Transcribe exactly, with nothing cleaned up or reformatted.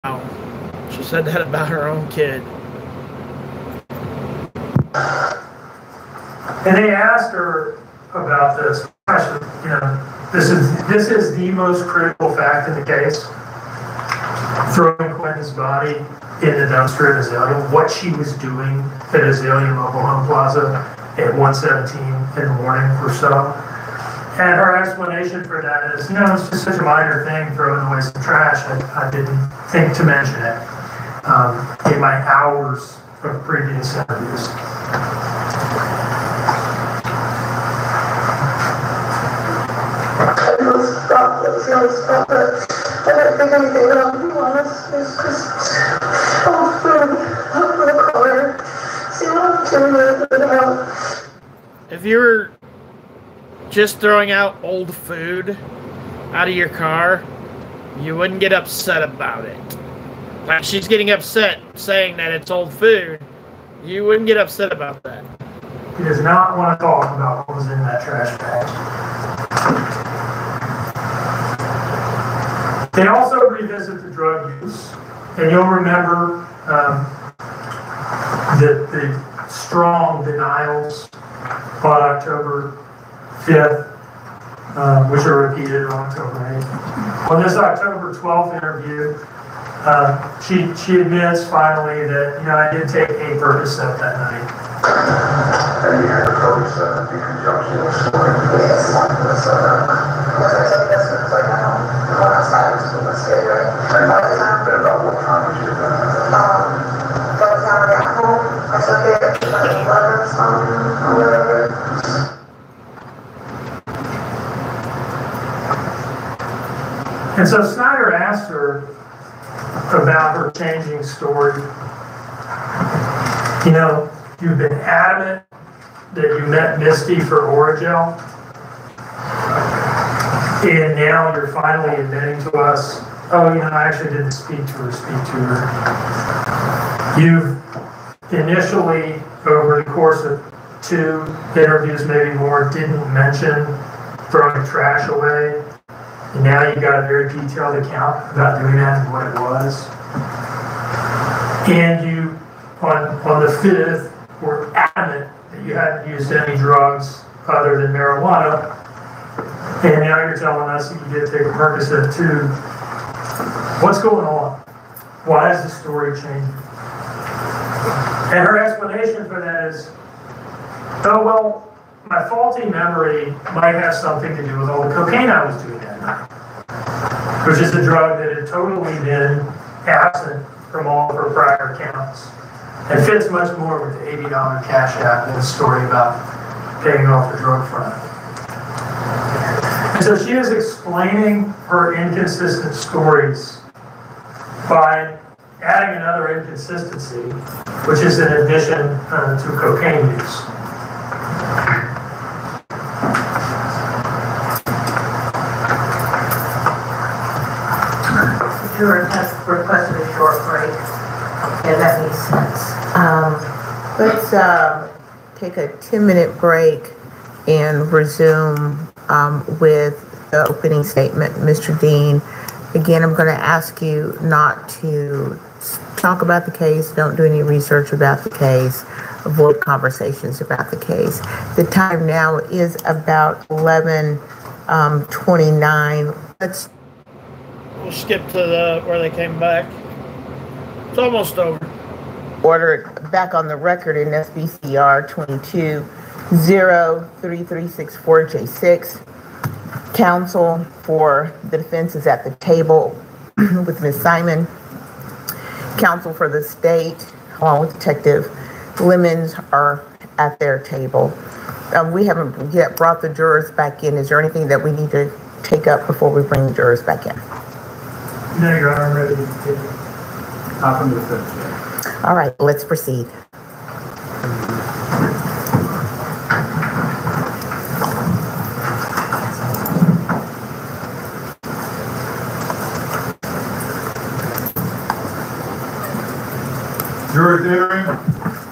She said that about her own kid. And they asked her about this question. You know, this is this is the most critical fact in the case. Throwing Quentin's body in the dumpster at Azalea, what she was doing at Azalea Mobile Home Plaza at one seventeen in the morning or so. And her explanation for that is, you know, it's just such a minor thing, throwing away some trash. I, I didn't think to mention it um, in my hours of previous interviews. It was stop, it was really stop it. I didn't think anything about it, to be honest. It's just all food up in the corner. See what I'm doing with it out. If you were just throwing out old food out of your car, you wouldn't get upset about it. Like, she's getting upset saying that it's old food. You wouldn't get upset about that. He does not want to talk about what was in that trash bag. They also revisit the drug use, and you'll remember um, the, the strong denials on October fifth, uh, which are repeated on October eighth. On this October twelfth interview, uh, she she admits finally that, you know, I did take a Percocet that night. And you had a Percocet in conjunction with smoking? Yes. That's, uh, that's like, I don't know, last night was a mistake, right? And a bit about what time was you doing? Um, by the time I got home, I took it at like eleven or something, or whatever. And so Snyder asked her about her changing story. You know, you've been adamant that you met Misty for Orajel, and now you're finally admitting to us, oh, you know, I actually didn't speak to her, speak to her. You've initially, over the course of two interviews, maybe more, didn't mention throwing trash away. And now you've got a very detailed account about doing that and what it was. And you, on, on the fifth, were adamant that you hadn't used any drugs other than marijuana. And now you're telling us that you did take a Percocet too. What's going on? Why is the story changing? And her explanation for that is, oh, well, my faulty memory might have something to do with all the cocaine I was doing that night, which is a drug that had totally been absent from all of her prior accounts and fits much more with the eighty dollar cash app than the story about paying off the drug front. And so she is explaining her inconsistent stories by adding another inconsistency, which is an addition uh, to cocaine use. Sure, has requested a short break. Yeah, that makes sense. Um, let's uh, take a ten minute break and resume um, with the opening statement. Mister Dean, again, I'm going to ask you not to talk about the case, don't do any research about the case, avoid conversations about the case. The time now is about eleven twenty-nine. Let's We'll skip to the where they came back. It's almost over. Order it back on the record in S B C R twenty-two zero three three six four J six. Counsel for the defense is at the table with Miz Simon. Counsel for the state, along with Detective Lemons, are at their table. Um, we haven't yet brought the jurors back in. Is there anything that we need to take up before we bring the jurors back in? No, Your Honor, I'm ready to take it. Not from the defense. All right, let's proceed. Jurors entering.